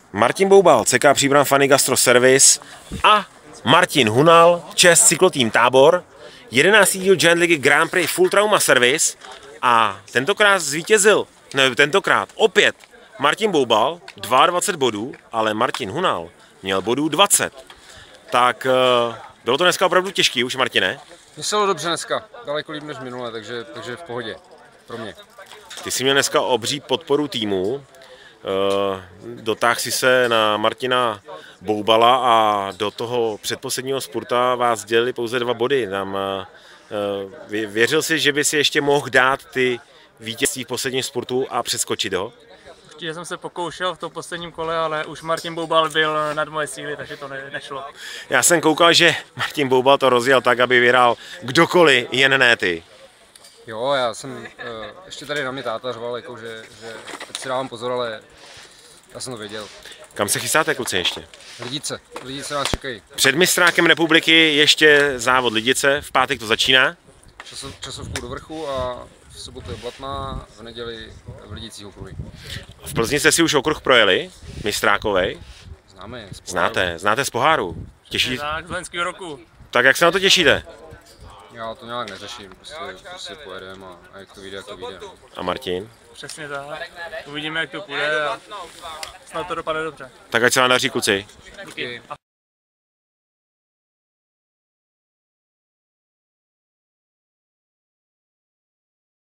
Martin Boubal, CK Příbram Fany Gastro Service a Martin Hunal, ČEZ Cyklotým Tábor, 11. díl Giant League Grand Prix Full Trauma Service a tentokrát zvítězil, tentokrát opět Martin Boubal, 22 bodů, ale Martin Hunal měl bodů 20. Tak bylo to dneska opravdu těžký už, Martine? Myslelo dobře dneska, daleko líp než minule, takže v pohodě pro mě. Ty jsi měl dneska obří podporu týmu, dotáhl si se na Martina Boubala a do toho předposledního spurta vás dělili pouze 2 body. Tam, věřil jsi, že by si ještě mohl dát ty vítězství v posledním spurtu a přeskočit ho? Určitě jsem se pokoušel v tom posledním kole, ale už Martin Boubal byl nad moje síly, takže to nešlo. Já jsem koukal, že Martin Boubal to rozjel tak, aby vyhrál kdokoliv, jen ne ty. Jo, já jsem ještě tady na mě táta řval, jako, že teď si dávám pozor, ale já jsem to věděl. Kam se chystáte, kluci, ještě? Lidice nás čekají. Před mistrákem republiky ještě závod Lidice, v pátek to začíná. Časovku do vrchu a v sobotu je Blatná, v neděli v Lidicích okruhy. V Plzni jste si už okruh projeli, mistrákovej? Známe je. Z poháru. Znáte z poháru. Těší? Tak, z loňského roku. Tak jak se na to těšíte? Já to nějak neřeším, prostě pojedeme a jak to vyjde, to vyjde. A Martin? Přesně tak. Uvidíme, jak to půjde a snad to dopadne dobře. Tak ať se vám daří, kluci. Díky.